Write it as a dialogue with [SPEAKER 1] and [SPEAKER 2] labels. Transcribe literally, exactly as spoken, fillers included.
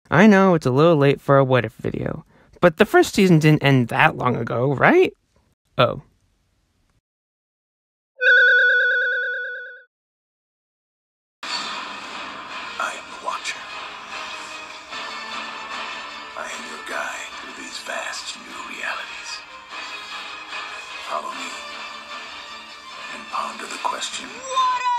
[SPEAKER 1] I know it's a little late for a what if video, but the first season didn't end that long ago, right? Oh.
[SPEAKER 2] I am the Watcher. I am your guide through these vast new realities. Follow me and ponder the question.
[SPEAKER 3] What